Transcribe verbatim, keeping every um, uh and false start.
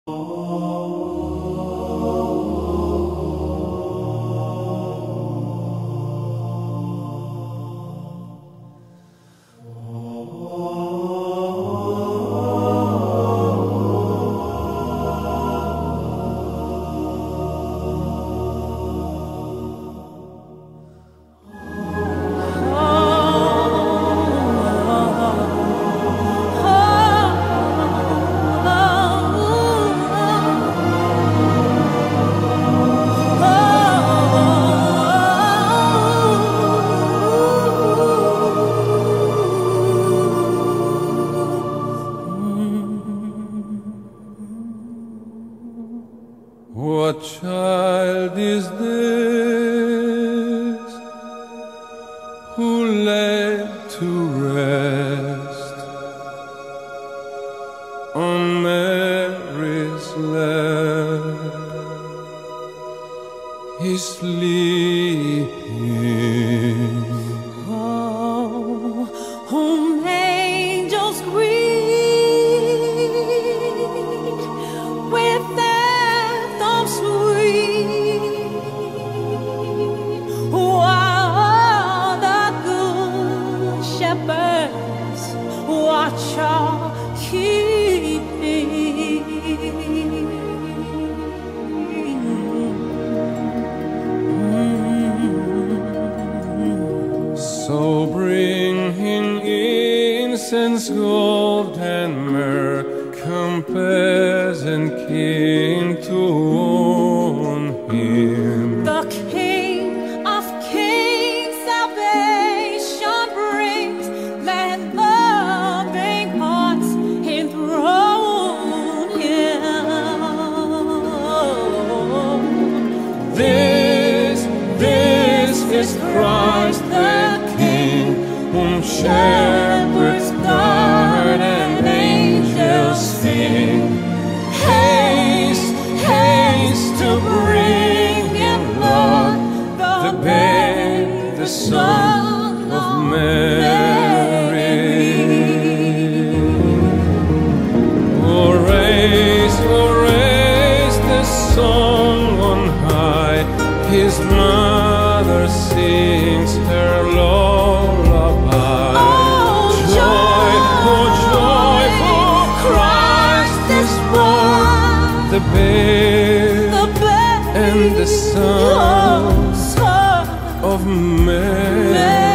What child is this who laid to rest on Mary's lap? He's sleeping. Oh, whom angels greet with anthem sweet, while the good shepherds watch our keeping. So bring in incense, gold, and myrrh, come peasant king to own him. The King of Kings salvation brings, let loving hearts enthrone him. This, this is Christ the King, whom shepherds guard and angels sing. Haste, haste to bring him, Lord, the babe, the Son of Mary. Oh, raise, oh, raise the song on high. His mother sings her lullaby. Oh, Joy, oh, joy, for Christ is born, the babe the babe and the Son Son of Mary.